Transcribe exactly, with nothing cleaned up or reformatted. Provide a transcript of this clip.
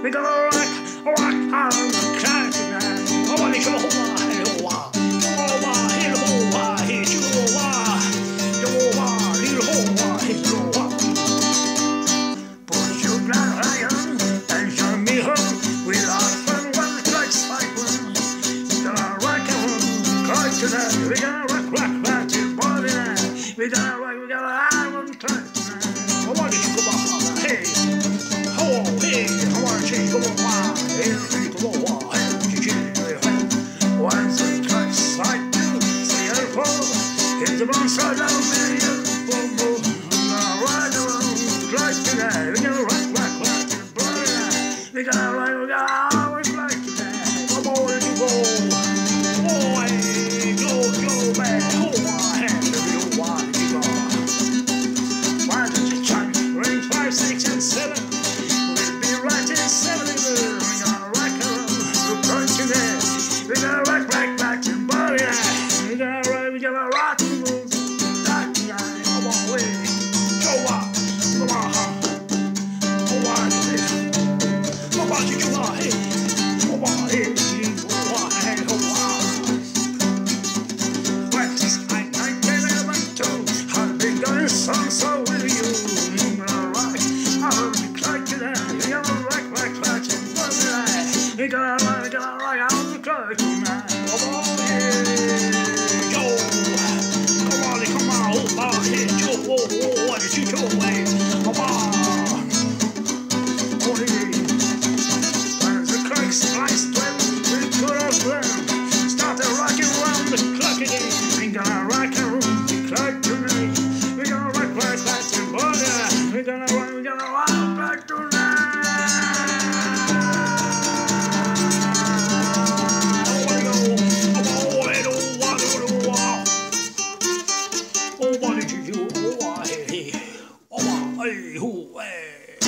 We gonna rock, rock on the clock tonight. I wanna show who I am. Tonight. We gonna rock, rock, rock till body night. We gonna rock, we gonna have one time tonight. I want you to come on, hey, oh, hey, I want you to come on, hey, come on, hey, hey, once or twice I do see her fall. Hit the wrong side of me, boom, boom. I'm gonna ride around like tonight. We gonna rock, rock, rock till body night. We gonna rock, we gonna have one like tonight. Come on, you go. Six and seven, we'll be right in seven. We're gonna rock around, we're going to there. We're gonna rock, rock, rock your body. We're gonna rock, we're gonna rock and roll. Rock the eye, come on, way. Show up, come on, huh? Come on, hey. Come on, you come on, hey. Come on, hey. Come on, hey, come on. What is I, I can't ever do. I've been going so, so with you. We gonna rock, we gonna rock on the clock tonight. Come on, hey, yo. Come on, come on, oh, oh, hey, yo, oh, oh, what did you do, hey? Come on. Oh, hey. When the clock strikes twelve, we could have learned. Started rocking around the clock again. We gonna rock around the clock tonight. We gonna rock, rock, rock till body. We gonna rock, we gonna rock back tonight. Oh, what did you do? Oh, hey, oh, hey, oh, hey.